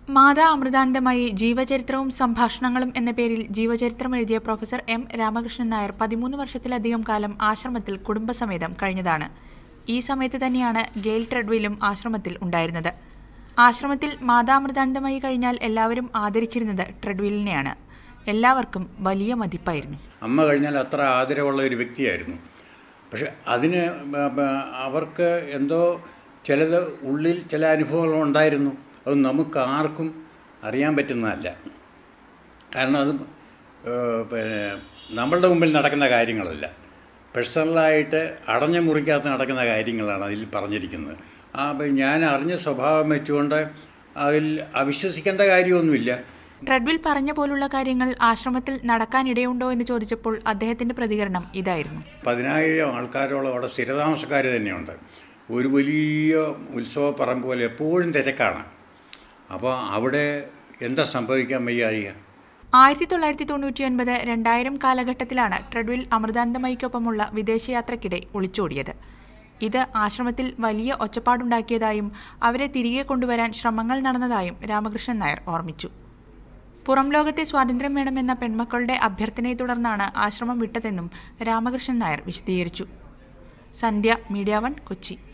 മാതാ അമൃതാനന്ദമയി ജീവചരിത്രവും സംഭാഷണങ്ങളും എന്ന പേരിൽ ജീവചരിത്രം എഴുതിയ പ്രൊഫസർ എം രാമകൃഷ്ണൻ നായർ 13 വർഷത്തിലധികം കാലം ആശ്രമത്തിൽ കുടുംബസമേതം കഴിഞ്ഞതാണ്. ഈ സമയത്ത് തന്നെയാണ് ഗെയിൽ ട്രെഡ്വെല്ലും ആശ്രമത്തിൽ ഉണ്ടായിരുന്നത്. ആശ്രമത്തിൽ മാതാ അമൃതാനന്ദമയി കഴിഞ്ഞാൽ എല്ലാവരും ആദരിച്ചിരുന്നത് ട്രെഡ്വെല്ലിനെയാണ്. എല്ലാവർക്കും വലിയ മതിപ്പായിരുന്നു. അമ്മ കഴിഞ്ഞാൽ അത്ര ആദരവുള്ള ഒരു വ്യക്തിയായിരുന്നു. പക്ഷെ അതിന് അവർക്ക് എന്തോ ചിലത് ഉള്ളിൽ ചില അനുഭവങ്ങൾ ഉണ്ടായിരുന്നു. അത് നമുക്ക് ആർക്കും അറിയാൻ പറ്റുന്നതല്ല. കാരണം അത് നമ്മളുടെ മുമ്പിൽ നടക്കുന്ന കാര്യങ്ങളല്ല, പേഴ്സണലായിട്ട് അടഞ്ഞ മുറിക്കകത്ത് നടക്കുന്ന കാര്യങ്ങളാണ് അതിൽ പറഞ്ഞിരിക്കുന്നത്. ഞാൻ അറിഞ്ഞ സ്വഭാവം വെച്ചുകൊണ്ട് അതിൽ അവിശ്വസിക്കേണ്ട കാര്യമൊന്നുമില്ല. ട്രെഡ്വെൽ പറഞ്ഞ പോലുള്ള കാര്യങ്ങൾ ആശ്രമത്തിൽ നടക്കാനിടയുണ്ടോ എന്ന് ചോദിച്ചപ്പോൾ അദ്ദേഹത്തിൻ്റെ പ്രതികരണം ഇതായിരുന്നു. 10,000 ആൾക്കാരോളം അവിടെ സ്ഥിരതാമസക്കാർ തന്നെയുണ്ട്. ഒരു വലിയ ഉത്സവപ്പറമ്പ് പോലെ എപ്പോഴും തിരക്കാണ്. അപ്പോൾ അവിടെ എന്താ സംഭവിക്കാൻ വയ്യ. 1999, 2000 കാലഘട്ടത്തിലാണ് ട്രെഡ്വെൽ അമൃതാനന്ദമയിക്കൊപ്പമുള്ള വിദേശയാത്രയ്ക്കിടെ ഒളിച്ചോടിയത്. ഇത് ആശ്രമത്തിൽ വലിയ ഒച്ചപ്പാടുണ്ടാക്കിയതായും അവരെ തിരികെ കൊണ്ടുവരാൻ ശ്രമങ്ങൾ നടന്നതായും രാമകൃഷ്ണൻ നായർ ഓർമ്മിച്ചു. പുറം ലോകത്തെ സ്വാതന്ത്ര്യം വേണമെന്ന പെൺമക്കളുടെ അഭ്യർത്ഥനയെ തുടർന്നാണ് ആശ്രമം വിട്ടതെന്നും രാമകൃഷ്ണൻ നായർ വിശദീകരിച്ചു. സന്ധ്യ, മീഡിയ 1, കൊച്ചി.